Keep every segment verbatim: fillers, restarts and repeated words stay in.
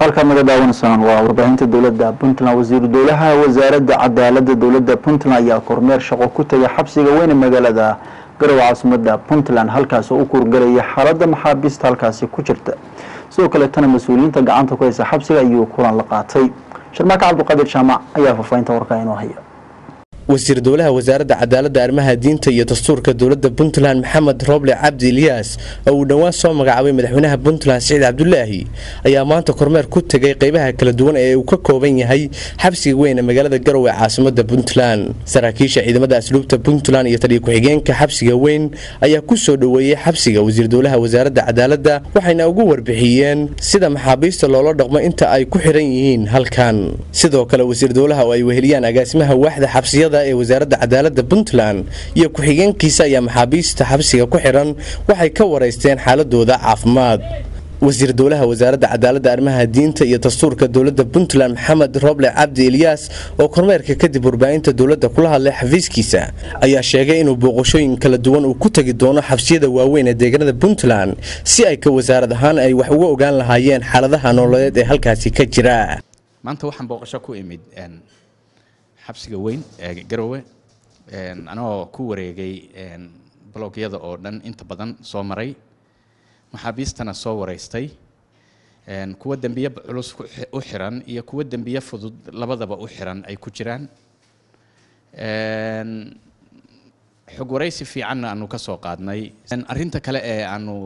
halka naga daawanaysan waa warbaahinta dawladda Puntland. wasiir dowlaha wasaaradda cadaaladda dawladda Puntland ayaa kormeer shaqo ku tagay xabsiga weyn ee magaalada Garowe caasimadda Puntland halkaas oo uu kurgalay xaaladda maxaabiista halkaas ku jirta. sidoo kale tan mas'uuliyiinta gacanta ku haysa xabsiga ayuu kulan la qaatay. Sharmaaka Cabduqaadir Jaamac ayaa faafaynta warka inoo haya. wasiir dowlaha wasaaradda cadaaladda arrimaha diinta iyo dastuurka dawladda Puntland Maxamed Roble Cabdi Ilyas oo uu dhawaan soo magacaabay madaxweynaha Puntland Saciid Cabdullaahi ayaa maanta kormeer ku tagay qaybaha kala duwan ee uu ka kooban yahay xabsiga weyn ee magaalada Garowe caasimadda Puntland. saraakiisha ciidamada asluubta Puntland iyo taliye ku-xigeenka xabsiga weyn ayaa ku soo dhaweeyay xabsiga wasiir dowlaha wasaaradda cadaaladda waxayna ugu warbixiyeen sida maxaabiista loola dhaqmo inta ay ku xiran yihiin halkan. sidoo kale wasiir dowlaha oo ay weheliyaan agaasimaha waaxda xabsiyada ee wasaaradda cadaaladda Puntland iyo ku-xigeenkiisa ayaa maxaabiista xabsiga ku xiran waxay ka wareysteen xaaladooda caafimaad. wasiir dowlaha wasaaradda cadaaladda arrimaha diinta iyo dastuurka dawladda Puntland Maxamed Roble Cabdi Ilyas oo kormeerka kadib warbaahinta dawladda kula hadlay xafiiskiisa ayaa sheegay inuu booqashooyin kala duwan uu ku tagi doono xabsiyada waaweyn ee deegaanada Puntland si ay ka wasaarad ahaan ay wax uga ogaan lahaayeen xaaladaha nololeed ee halkaasi ka jira. maanta waxaan booqasho ku imid xabsiga weyn ee Garowe anoo ku wareegay blogyada oo dhan inta badan soo maray maxaabiistana soo wareystay kuwa dambiye culus u xiran iyo kuwa dambiye fudud labadaba u xiran ay ku jiraan xog wareysi fiican aanu ka soo qaadnay. arinta kale ee aanu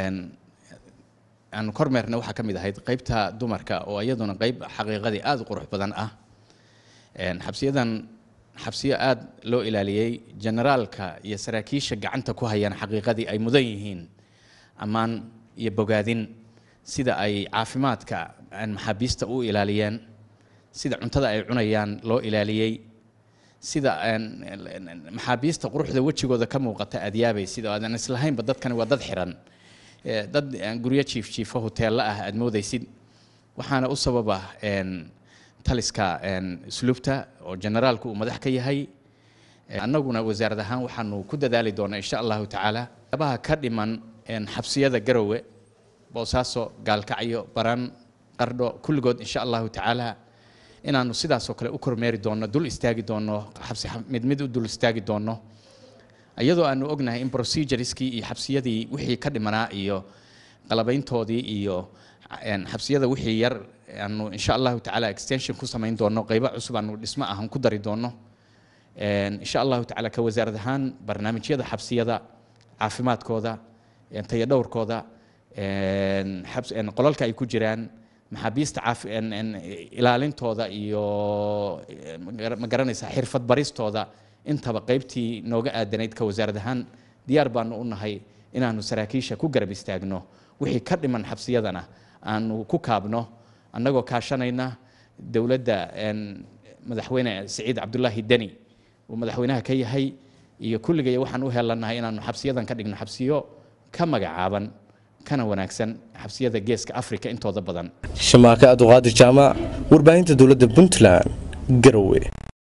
aanu kormeerna waxa kamid ahayd qaybta dumarka oo iyaduna qayb xaqiiqadii aad u qurux badan ah. xabsiyadan xabsiyo aad loo ilaaliyay generaalka iyo saraakiisha gacanta ku hayaan xaqiiqadii ay mudan yihiin ammaan iyo bogaadin sida ay caafimaadka maxaabiista u ilaaliyeen sida cuntada ay cunayaan loo ilaaliyay sida maxaabiista quruxda wajigooda ka muuqata adyabay sida aan islahaynba dadkan waa dad xiran dad guriyo jiif jiifo hoteella ah aad moodaysid waxaana u sababa taliska asluubta oo generaalku uu madax ka yahay. annaguna wasaarad ahaan waxaanu ku dadaali doonaa insha Allahu tacaala abaha ka dhiman xabsiyada Garowe Boosaaso Gaalkacyo Baran Qardho kulligood insha Allahu tacaala inaanu sidaas oo kale u kormeeri doono dul istaagi doono xabsi mid mid u dul istaagi doono iyadoo aanu ognahay in procedureski iyo xabsiyadii wixii ka dhimanaa iyo qalabayntoodii iyo xabsiyada wixii yar aanu insha Allahu tacaala extension ku samayn doono qaybo cusub aanu dhismo ahaan ku dari doono insha Allahu tacaala ka wasaarad ahaan barnaamijyada xabsiyada caafimaadkooda tayo dhowrkooda xabs qolalka ay ku jiraan maxaabiista ilaalintooda iyo ma garanaysa xirfad baristooda intaba qaybtii nooga aadanayd ka wasaarad ahaan diyaar baanu u nahay inaanu saraakiisha ku garab istaagno wixii ka dhiman xabsiyadana aanu ku kaabno annagoo kaashanayna dawladda madaxweyne Saciid Cabdullaahi Dani oo madaxweynaha ka yahay iyo kulligay waxaan u helanahay inaanu xabsiyadan ka dhigno xabsiyo ka magacaaban kana wanaagsan xabsiyada geeska Afrika intooda badan. Sharmaaka Cabduqaadir Jaamac warbaahinta dawladda Puntland Garowe.